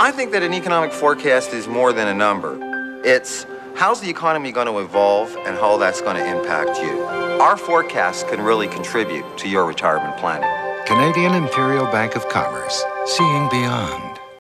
I think that an economic forecast is more than a number. It's how's the economy going to evolve and how that's going to impact you. Our forecasts can really contribute to your retirement planning. Canadian Imperial Bank of Commerce, seeing beyond.